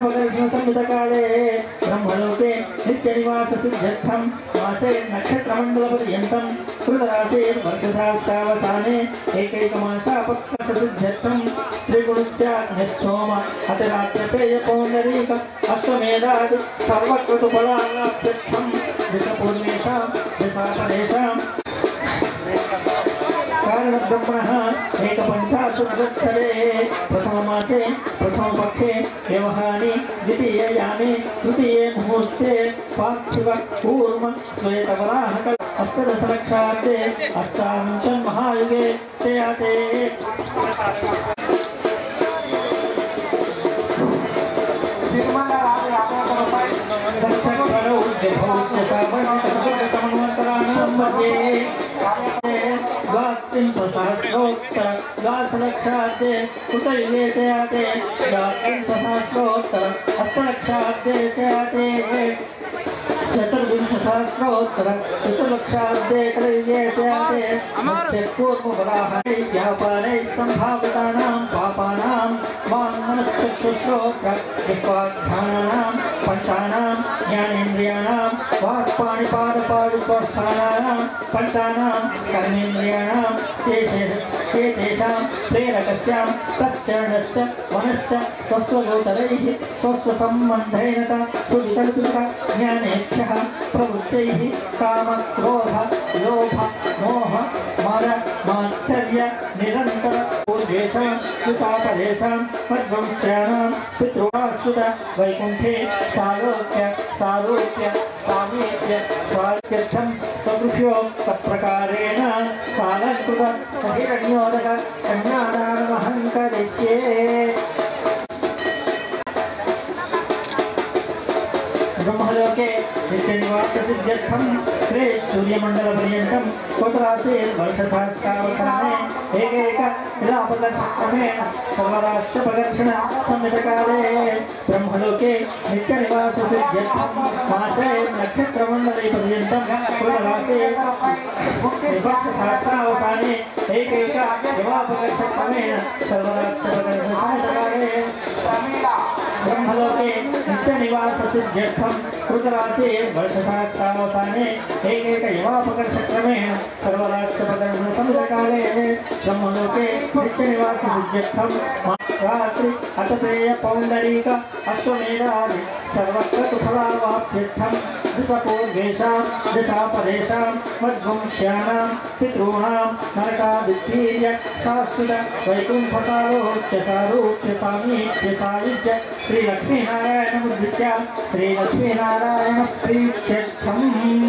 संहितकाले ब्रह्मलोके नित्यनिवाससिद्ध्यर्थं मासे नक्षत्रमण्डलपर्यन्तं कृतराशेर्वर्षसहस्रावसाने एकैकमासापक्वसिद्ध्यर्थं त्रिगुणत्याग्निश्चोम अतिरात्रपेयपौण्डरीक अश्वमेधादि सर्वक्रतुफलाप्त्यर्थं दिशपूर्णेषां दिशापदेशां कारण ब्रह्मणः एकपञ्चाशद्वत्सरे प्रथममासे प्रथमपक्षे व्यवहारे द्वितीययामे तृतीये मुहूर्ते पार्थिव कूर्म श्वेतवराहक अष्टादशलक्षाब्दे अष्टाविंशन्महायुगे जयाते सहस्रोत्तर द्वादशलक्षाब्दे कुतयुगे जयाते सहस्रोत्तर अष्टलक्षाब्दे जयाते चतुर्विंशसहस्रोत्तर चतुर्लक्षाब्दे कलयुगे जयाते पूर्वबलाहै व्यापारैः सम्भावितानां पापानां वाङ्मनश्चक्षुश्रोत्र जिह्वाघ्राणानां पंचानां ज्ञानेन्द्रियाणां वाक्पाणिपादपादुपस्थानानां पंचानां कर्मेन्द्रियाणां तेषां प्रेरकस्यां तश्चरणश्च मनश्च स्वस्वगोचरैः स्वस्वसम्बन्धेन सुविकल्पित ज्ञानेभ्यः प्रवृत्तैः काम क्रोध लोभ मोह मद मात्सर्य निरन्तर पूर्वेषां विशापदेशां मद्वंश्यानां पितॄणासुत वैकुण्ठे सालोक्य सामीप्य स्वार्थ्यर्थं स्वगृह्यो तत्प्रकारेण सालकृत सहिरण्योदक कन्यादानमहं करिष्ये ब्रह्मलोके नित्यनिवाससिद्ध्यर्थं त्रे सूर्यमण्डलपर्यन्तं कोटराशेर्वर्षसहस्रावसाने एकैकविलापदर्शक्रमेण सर्वराश्यप्रदर्शन संहितकाले ब्रह्मलोके नित्यनिवाससिद्ध्यर्थं मासे नक्षत्रमण्डलपर्यन्तं कोटराशेर्वर्षसहस्रावसाने एकैकविलापदर्शक्रमेण सर्वराश्यप्रदर्शन संहितकाले ब्रह्मलोके नित्यनिवाससिद्ध्यर्थं कृतराशेर्वर्षसहस्रावसाने एकैकयवापकर्षक्रमेण सर्वराश्यप्रदर्शन संहितकाले ब्रह्मलोके नित्यनिवाससिद्ध्यर्थं रात्रि अतपेय पौण्डरीक अश्वमेधादि सर्वक्रतुफलावाप्त्यर्थं दिशपूर्वेषां दिशापदेशां मद्वंश्यानां पितॄणां नरकादितीर्य शाश्वत वैकुण्ठसारोह्य सारूप्य सामीप्य सायुज्य श्रीलक्ष्मीनारायणमुद्दिश्य श्रीलक्ष्मीनारायण प्रीत्यर्थम्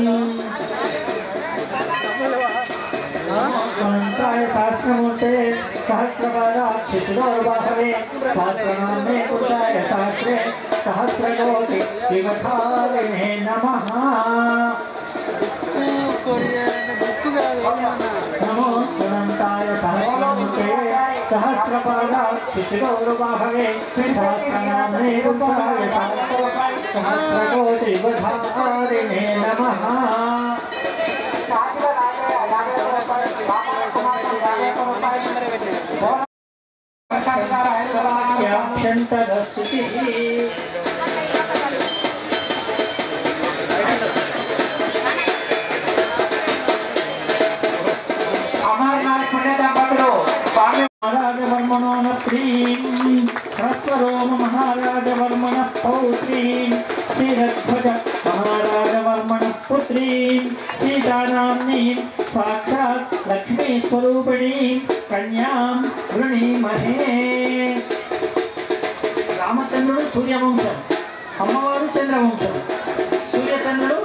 अनन्ताय सहस्रमूर्ते सहस्रपादाक्षिशिरोर्बाहवे सहस्रनाम्ने पुरुषाय सहस्रे सहस्रकोटि विवधारिणे नमः नमो अनन्ताय सहस्रमूर्ते सहस्रपादाक्षिशिरोर्बाहवे सहस्रनाम्ने पुरुषाय सहस्रकोटि विवधारिणे नमः महाराजवर्मण पौत्री श्रीरध्वज महाराजवर्मण पुत्री सीतानाम्नीं साक्षात् लक्ष्मी स्वरूपिणीं कन्यां वृणीमहे रामचंद्रुడు सूर्यवंशం అమ్మవారు చంద్రవంశం సూర్యచంద్రుడు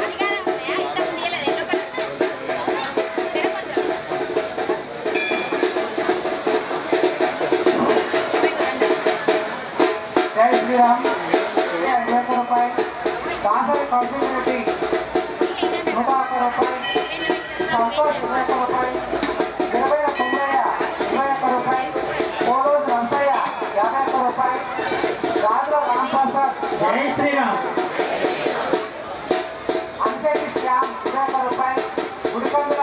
जय श्री राम ₹100 दासरी कौशल ₹101 संतोष ₹101 गिरवेల కుమ్మయ్య ₹21 కోడూరు రంపయ్య ₹51 రాజుల రాంప్రసాద్ జై శ్రీరామ్ అంశెట్టి శ్యామ్ ₹21 గుడికొండల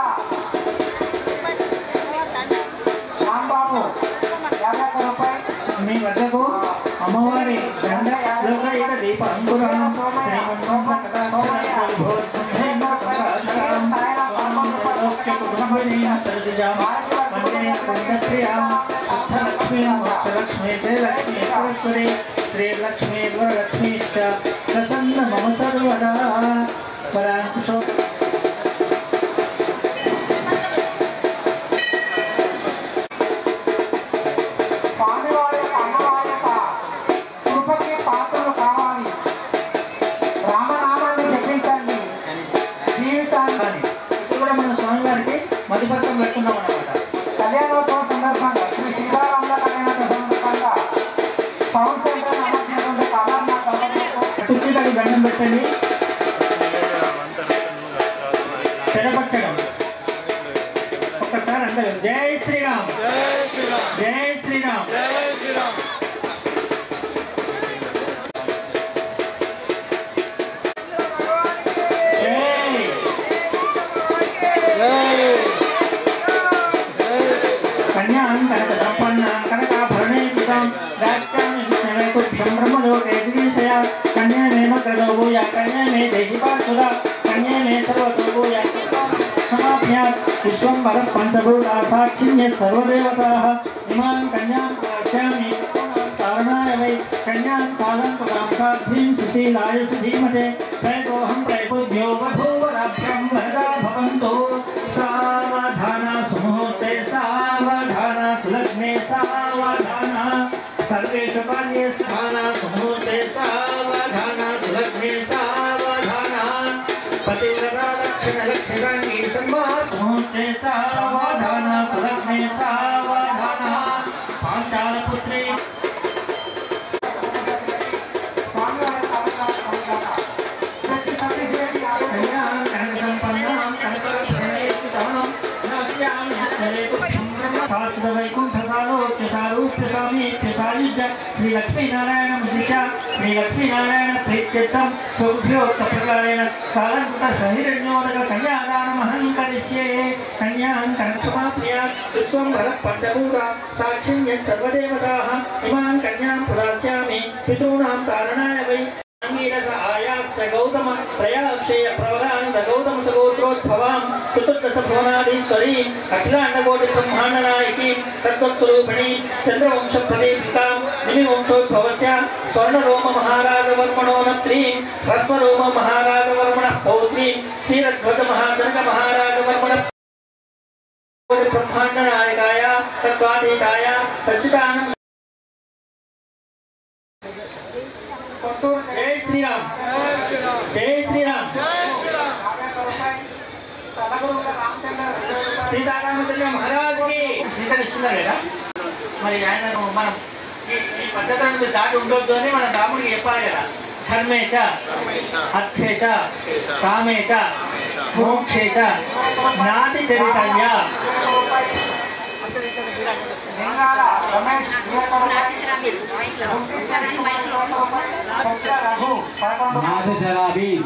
రాంబాబు ₹51 మీ వద్దకు అమ్మవారి దండ మధ్యపత్రం పెట్టుకున్నాం అన్నమాట. కళ్యాణోత్సవం సందర్భంగా శ్రీ సీతారాముల కళ్యాణోత్సవం సందర్భంగా సౌండ్ సెంటర్ అమర్చినటువంటి కుర్చీలకు దండం పెట్టండి. తెరపరచడం ఒక్కసారి అంటే జై శ్రీరామ్ జై శ్రీరామ్ జై శ్రీరామ్. विश्वंभर पंचभूता साक्षिण्य सर्वदेवताः इमां कन्यां प्रदास्यामि कारणाय वै कन्यां साधनपदां साध्वीं सुशीलाय सुधीमते प्रयतोऽहं प्रयतोभ्यो वधूवराभ्यां वरदा भवन्तु सावधाना सुमुहूर्ते सावधाना सुलग्ने सावधाना सर्वेषु कार्येषु सावधाना सुमुहूर्ते सावधाना सुलग्ने सावधाना पतिव्रता लक्ष्मीराङ्गी सम्मातुमुहूर्ते सावधाना सुलग्ने सावधाना पाञ्चालपुत्री श्री लक्ष्मी नारायण मुदिशा श्री लक्ष्मी नारायण प्रीत्यर्थम स्वभ्योक्त प्रकारेण सालंकृत सहिरण्योदक कन्यादानमहं करिष्ये. कन्यां कनक्षमाप्रिया विश्वंभर पंचभूता साक्षिण्य सर्वदेवताः इमां कन्यां प्रदास्यामि पितॄणां तारणाय वै अंगीरस आयास्य गौतम प्रयाक्षेय प्रवरानंद गौतम सगोत्रोद्भवां चतुर्दश भुवनाधीश्वरीं अखिलांडकोटि ब्रह्मांड नायकीं तत्त्वस्वरूपिणीं चंद्रवंश प्रदीपिकां निमिवंशोद्भवस्य स्वर्णरोम महाराजवर्मणोनत्रीं ह्रस्वरोम महाराजवर्मणः पौत्रीं क्षीरध्वज महाजनक महाराजवर्मणः ब्रह्मांड नायकाय तत्त्वातीताय सच्चिदानंद जय श्री राम जय श्री राम सीतारामचंद्र महाराज की స్వీకరిస్తున్నారు కదా. మరి ఆయన మనం ఈ పద్ధతులను దాటి ఉండొద్దు అని మన రాముడికి చెప్పాలి కదా. ధర్మే చ అర్థే చ కామే చ మోక్షే చ నాతి చరితవ్య. शराबी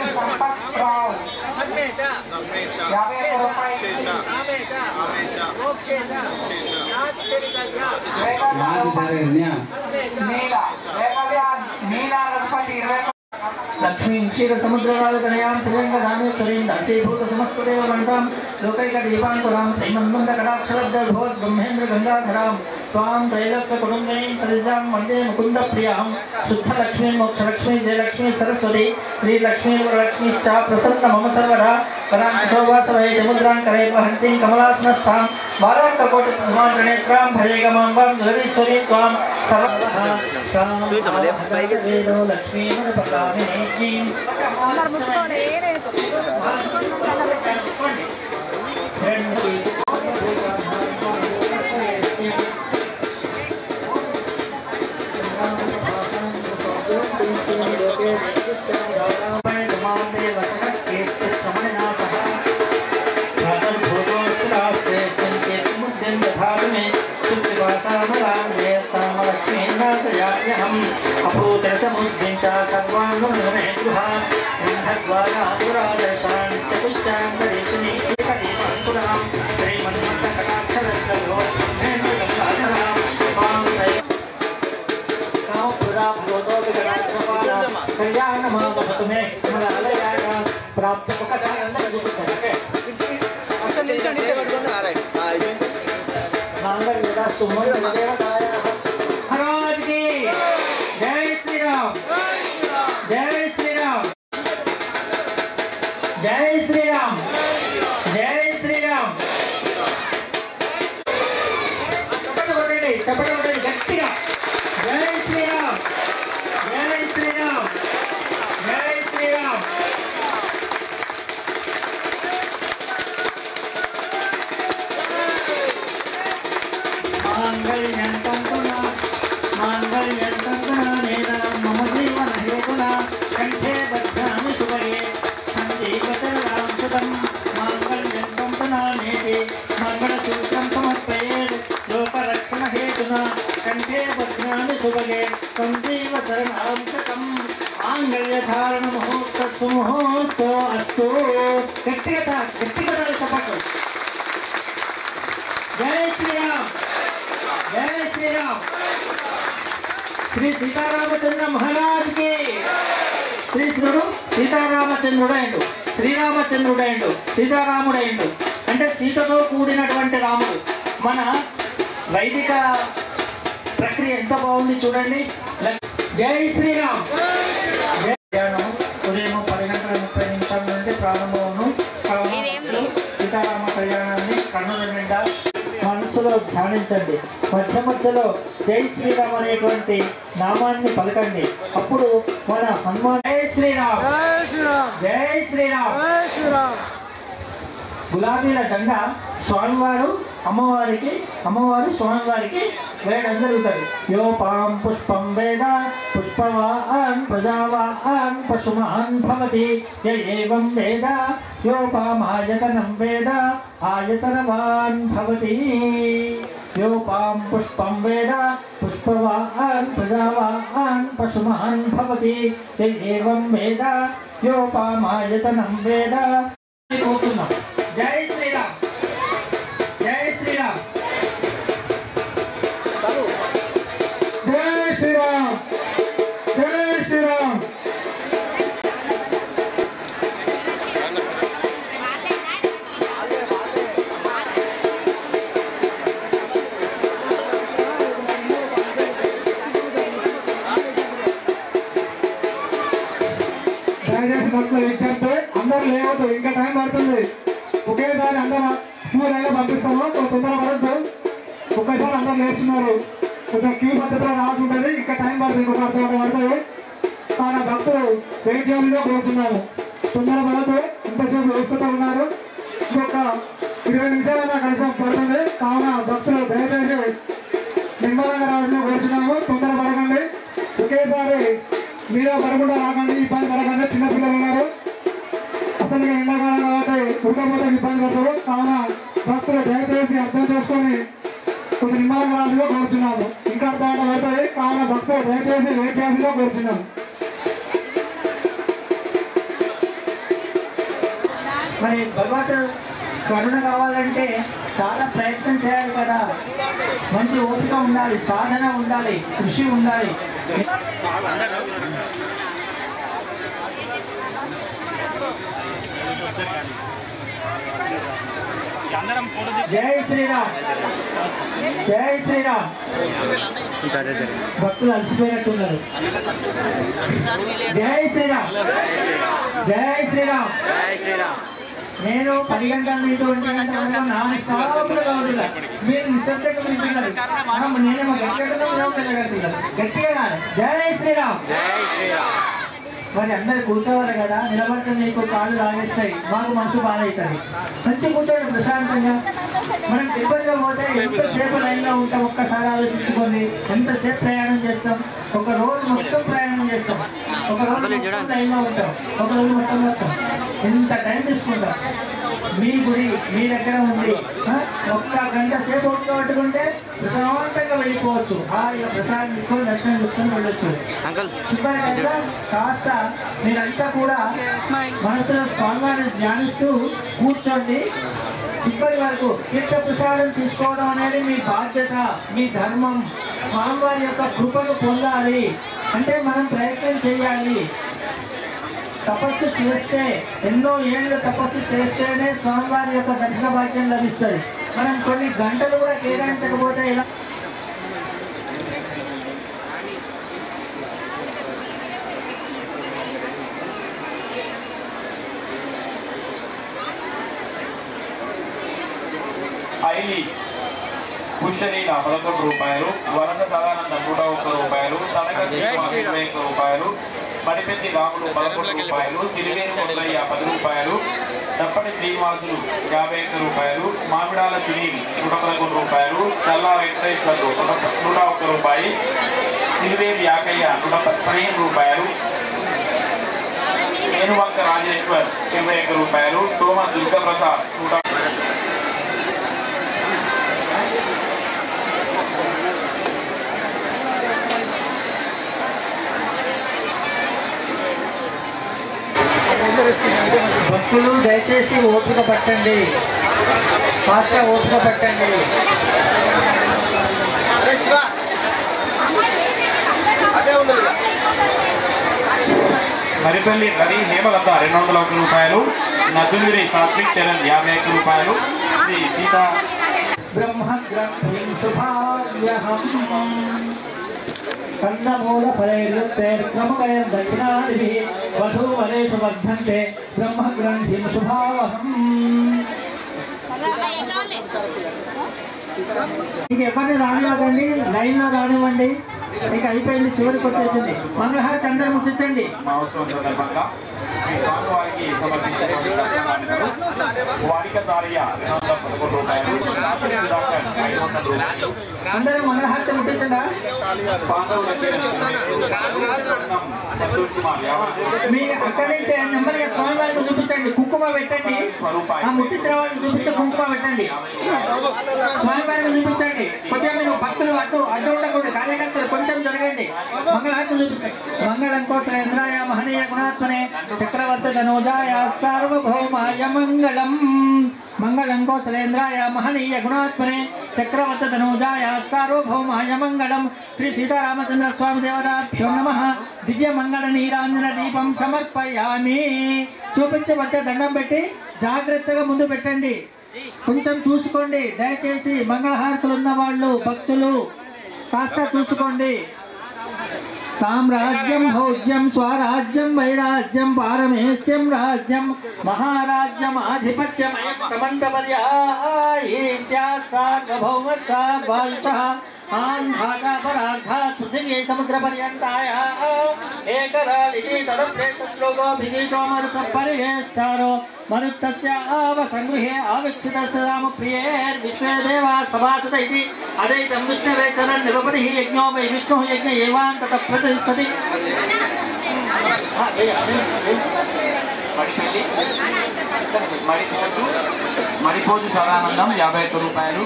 लक्ष्मी क्षीर समुद्रवालकनयां श्रीरंगधामेश्वरीं दासीभूत समस्तदेववन्तां लोकैकदीपाङ्कुरां श्रीमन्मन्दकटाक्षलब्धभवत् ब्रह्मेन्द्र गंगाधरां त्वां त्रैलोक्यकुटुम्बिनीं सरिजां वन्दे मुकुन्दप्रियां शुद्धलक्ष्मीं मोक्षलक्ष्मी जयलक्ष्मी सरस्वती श्रीलक्ष्मी वरलक्ष्मीश्च प्रसन्न मम सर्वदा पराङ्कुशोवासवै जमुद्रां करे वहन्तीं कमलासनस्थां बालाङ्ककोटिप्रमाणनेत्रां भजेगमां वां जगदीश्वरीं त्वां सर्वदा वेदो लक्ष्मी మామహతుమే మలయాళ ప్రాప్త ఒకసారి అందరూ చూపించండి ఓకే महाराज की जय श्री राम जय श्री राम जय श्री राम जय श्री राम चपटे गट्टिगा जय श्री राम जय श्री राम जय श्री राम मम जीवन हेतुना कंठे बध्नामि सुभगे संजीवचरणां सुतं माङ्गल्यं तन्तुनानेति मङ्गलसूत्रं समर्पयेत् लोकरक्षणहेतुना कंठे बध्नामि सुभगे संजीवचरणां सुतं माङ्गल्यधारणमुहूर्तसुमुहूर्तो अस्तु गट्टिगा चपट्टु जय श्री राम जय श्री राम श्री सीतारामचंद्र महाराज की श्री శ్రీకృష్ణుడు సీతారామచంద్రుడైండు శ్రీరామచంద్రుడైండు సీతారాముడైండు అంటే సీతతో కూడినటువంటి రాముడు మన వైదిక ప్రక్రియ ఎంత బాగుంది చూడండి జై శ్రీరామ్ ఉదయం 10:30 నుండి ప్రారంభమును సీతారామ కళ్యాణాన్ని కన్నుల నిండా మనసులో ధ్యానించండి మధ్య మధ్యలో జై శ్రీరామ్ అనేటువంటి నామాన్ని పలకండి అప్పుడు మన హనుమాన్ జై శ్రీరామ్ జై శ్రీరామ్ జై శ్రీరామ్ జై శ్రీరామ్ గులాబీల దండ స్వామివారు అమ్మవారు స్వామివారికి వేయడం జరుగుతుంది యోపాం పుష్పం వేద పుష్పవాన్ ప్రజావాన్ పశుమాన్ భవతి ఏవం వేద యోపామాయతనం వేద ఆయతనవాన్ భవతి యోపాం పుష్పం వేద పుష్పవాన్ ప్రజావాన్ పశుమాన్ భవతి ఏవం వేద యోపామాయతనం వేద కోరుతున్నాం జై శ్రీరామ్ జై శ్రీరామ్ జై శ్రీరామ్ జై శ్రీరామ్ దయచేసి భక్తులు ఏంటంటే అందరు లేవద్దు ఇంకా టైం పడుతుంది ఒకేసారి అందరూ క్యూ లైన్లో పంపిస్తాము తొందర పడద్దు ఒకేసారి అందరు లేస్తున్నారు కొంచెం క్యూ పద్ధతిలో రావాల్సి ఉంటుంది ఇంకా టైం పడుతుంది ఇంకొక అర్థం పడుతుంది కానీ భక్తులు వెయిట్ చేయాలిగా కోరుతున్నాము తొందర పడద్దు ఇంతసేపు వేసుకుంటూ ఉన్నారు ఇంకొక 20 నిమిషాలైనా కలిసి పడుతుంది కావున భక్తులు దయచేసి నిమ్మలంగా రావాల్సిన కోరుతున్నాము తొందర పడకండి ఒకేసారి మీద పడకుండా రాకండి ఇబ్బంది పడకండి చిన్నపిల్లలు ఉన్నారు అసలు ఎండాకాలం కాబట్టి ఉడకపోతే ఇబ్బంది పడతారు కావున భక్తులు దయచేసి అర్థం చేసుకొని కొంచెం నిమ్మలంగా రావాల్సిగా కోరుచున్నాము ఇంకా అర్థం పడుతుంది కావున భక్తులు దయచేసి వెయిట్ చేయాల్సిగా కోరుచున్నాము మరి భగవత్ కరుణ కావాలంటే చాలా ప్రయత్నం చేయాలి కదా మంచి ఓపిక ఉండాలి సాధన ఉండాలి కృషి ఉండాలి జై శ్రీరామ్ జై శ్రీరామ్ భక్తులు అలసిపోయినట్టున్నారు జై శ్రీరామ్ జై శ్రీరామ్ జై శ్రీరామ్ నేను 10 గంటల నుంచి 1 గంట వరకు నాన్ స్టాప్గా కావాలి మీరు నిశ్శబ్దంగా పిలుస్తున్నారు నేనేమో గట్టిగా జై శ్రీరామ్ జై శ్రీరామ్ మరి అందరు కూర్చోవాలి కదా నిలబడితే మీకు కాళ్ళు లాగేస్తాయి మాకు మనసు బాధవుతుంది మంచి కూర్చోండి ప్రశాంతంగా మనం తిరుపతిలో పోతే ఎంతసేపు లైన్లో ఉంటాం ఒక్కసారి ఆలోచించుకోండి ఎంతసేపు ప్రయాణం చేస్తాం ఒక రోజు మొత్తం ప్రయాణం చేస్తాం ఒక రోజు మొత్తం లైన్లో ఉంటాం ఒక రోజు మొత్తం వస్తాం ఎంత టైం తీసుకుంటాం మీ గుడి మీ దగ్గర ఉంది 1 గంట సేపు పట్టుకుంటే ప్రశాంతంగా వెళ్ళిపోవచ్చు హాయిగా ప్రసాదం తీసుకొని దర్శనం తీసుకొని వెళ్ళొచ్చు చివరిగా కాస్త మీరంతా కూడా మనసులో స్వామివారిని ధ్యానిస్తూ కూర్చోండి చివరి వరకు తీర్థ ప్రసాదం తీసుకోవడం అనేది మీ బాధ్యత మీ ధర్మం స్వామివారి యొక్క కృపను పొందాలి అంటే మనం ప్రయత్నం చేయాలి తపస్సు చేస్తే ఎన్నో ఏళ్ళు తపస్సు చేస్తేనే స్వామివారి యొక్క దర్శన భాగ్యం లభిస్తుంది. మనం కొన్ని గంటలు కూడా కేటాయించకపోతే ఇలా ఐలి పుష్యలీల 11 రూపాయలు, వరస సదానంద 101 రూపాయలు, తనక 21 రూపాయలు, మడిపెద్ది రాములు 11 రూపాయలు, సిరివేరు కొండయ్య 10 రూపాయలు, దప్పటి శ్రీనివాసులు 51 రూపాయలు, మామిడాల సునీల్ 111 రూపాయలు, చల్లా వెంకటేశ్వర్లు 101 రూపాయి, సిరివేరు యాకయ్య 115 రూపాయలు, ఏనువంక రాజేశ్వర్ 21 రూపాయలు, సోమ దుర్గప్రసాద్ భక్తులు దయచేసి ఓపిక పట్టండి, ఫాస్ట్గా ఓపిక పట్టండి. మరిపల్లి రవి హేమలత 201 రూపాయలు, నదుమిరి సాత్విక్ చరణ్ 51 రూపాయలు, శ్రీ సీతా బ్రహ్మగ్రంథిం శుభార్యహం కందమూల ఫలైర్యుక్తైర్క్రమకైర్ దక్షిణాదిభిః వధూవరేషు వర్ధన్తే బ్రహ్మగ్రంథిం శుభావహం. ఇంక ఎవరిని రానివ్వకండి, లైన్లో రానివ్వండి. ఇక అయిపోయింది, చివరికి వచ్చేసింది. మంగళహారతి అందరూ ముట్టించండి. మహోత్సవం సందర్భంగా స్వామివారికి సమర్పించిన వాడిక సారయ్య 211 రూపాయలు, శాస్త్రి సుధాకర్ 500 రూపాయలు, అందరూ మంగళహారతి ముట్టించండి. మీ అక్కడి నుంచి నెమ్మదిగా స్వామివారికి చూపించండి, కుంకుమ పెట్టండి. ఆ ముట్టించిన వాళ్ళకి చూపించే కుంకుమ పెట్టండి, స్వామివారికి చూపించండి. కొద్దిగా మీరు భక్తులు అడ్డు ఉండకూడదు, కార్యకర్తలు కొంచెం జరగండి. మంగళహారతి చూపిస్తాయి. మంగళం కోసం ఇంద్రాయ మహనీయ గుణాత్మనే చక్రవర్తి ధనుజాయ సార్వభౌమాయ మంగళం. మంగళం కోసలేంద్రాయ మహనీయ గుణాత్మనే చక్రవర్తి ధనుజాయ సార్వభౌమాయ మంగళం. శ్రీ సీతారామచంద్ర స్వామి దేవతాభ్యో నమః. దివ్య మంగళ నీరాంజన దీపం సమర్పయామి. చూపించి వచ్చే దండం పెట్టి జాగ్రత్తగా ముందు పెట్టండి, కొంచెం చూసుకోండి దయచేసి. మంగళహారతులు ఉన్న వాళ్ళు భక్తులు కాస్త చూసుకోండి. సామ్రాజ్యం భౌజ్యం స్వరాజ్యం వైరాజ్యం పారమేశ్యం రాజ్యం మహారాజ్యం ఆధిపత్యమయం సమంతపర్యాయీ స్యాత్ సార్వభౌమ సార్వాయుషః ఆంధాతా పరార్థాత్ పృథివీ సముద్రపర్యంతాయ ఏకరాళికి తదప్రేష శ్లోకో భిగీతో మరుత పరివేస్తారో మరుత్తస్య ఆవసంగృహే ఆవిక్షితస్య రామప్రియేర్ విశ్వే దేవా సభాసత ఇది అదైతం విష్ణవే చరన్ నిరపతిః యజ్ఞో వై విష్ణుః యజ్ఞ ఏవాంతత ప్రతిష్టతి. మరిపోజు సదానందం 51 రూపాయలు,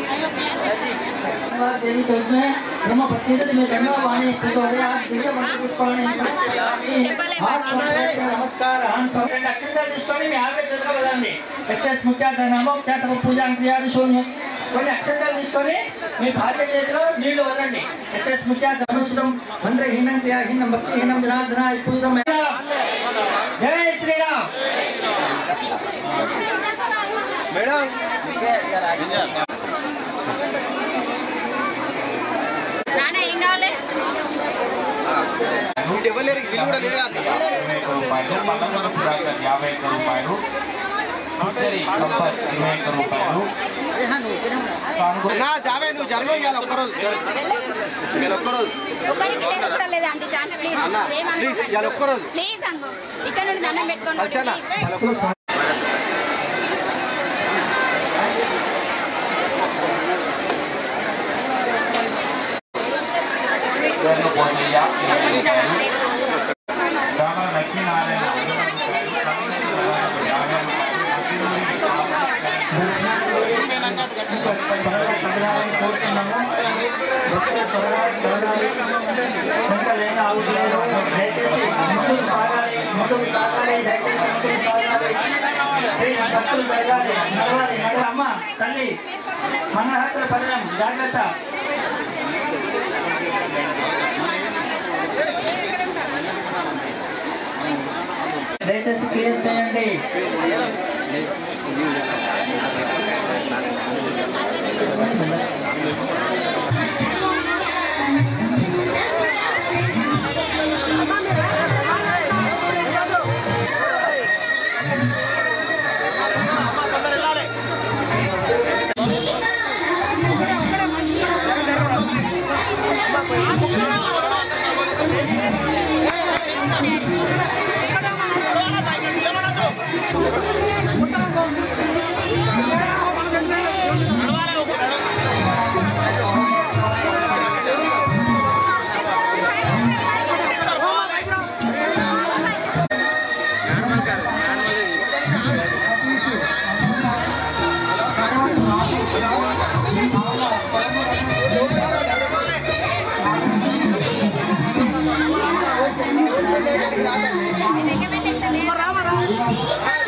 देवी चौक में ब्रह्म पत्नी से मैं गंगा पानी पुष्पाणि दिव्य मंत्र पुष्पाणि नमस्कार हम सब अक्षंतल తీసుకొని మీ ఆవిడ చేతుల వదలండి. ఎస్ఎస్ ముత్యాత నామోపచాత పూజా క్రియాలు శూన్యం. కొన్ని అక్షంతలు తీసుకొని మీ భార్య చేతిలో నీళ్లు వదలండి. ఎస్ఎస్ ముత్యాత అనుష్ఠం మంత్రహీనం క్రియాహీనం భక్తిహీనం జనార్దన పూజితం. జై శ్రీరామ్. మేడం ఇక్కడ నుండి దండం పెట్టుకోండి. లక్ష్మీనారాయణ అమ్మ తల్లి మంగళహారతుల పదం జాగ్రత్త. దయచేసి దయచేయండి. రామ